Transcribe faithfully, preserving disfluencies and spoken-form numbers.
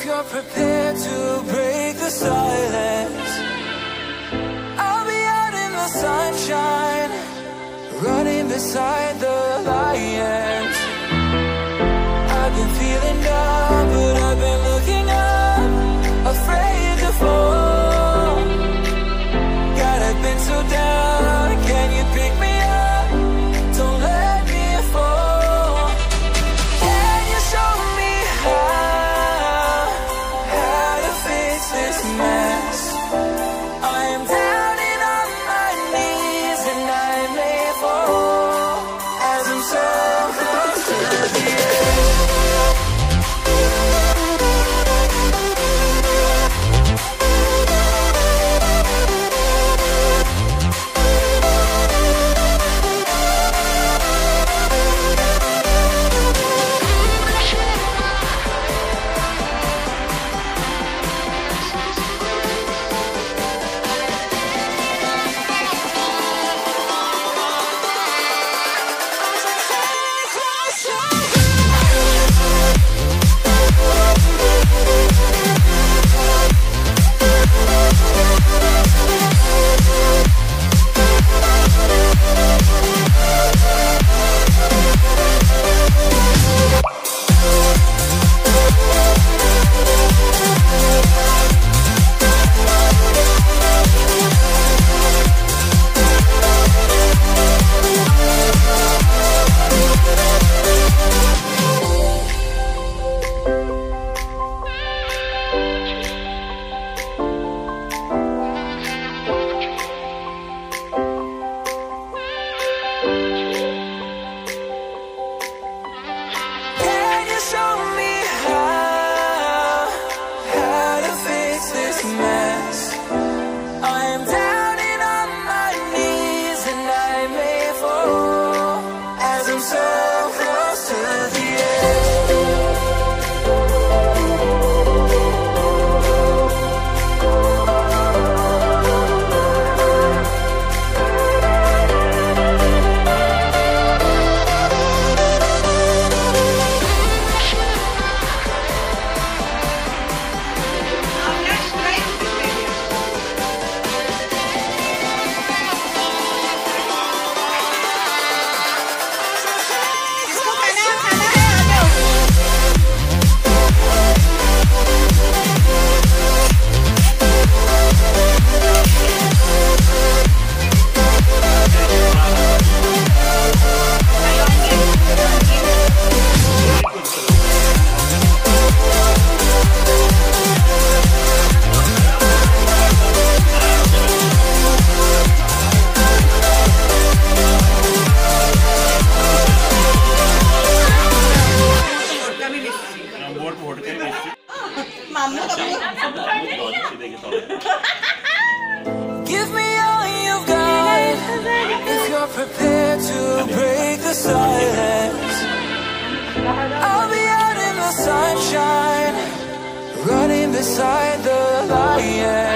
you're prepared to break the silence, I'll be out in the sunshine, running beside the lions. I've been feeling down, but I've been looking up, afraid to fall. God, I've been so down, can you pick me up? Don't let me fall. Can you show me how, how to fix this mess? I am down and on my knees and I may fall as I'm so close to the edge. Give me all you've got, if you're prepared to break the silence. I'll be out in the sunshine, running beside the lion.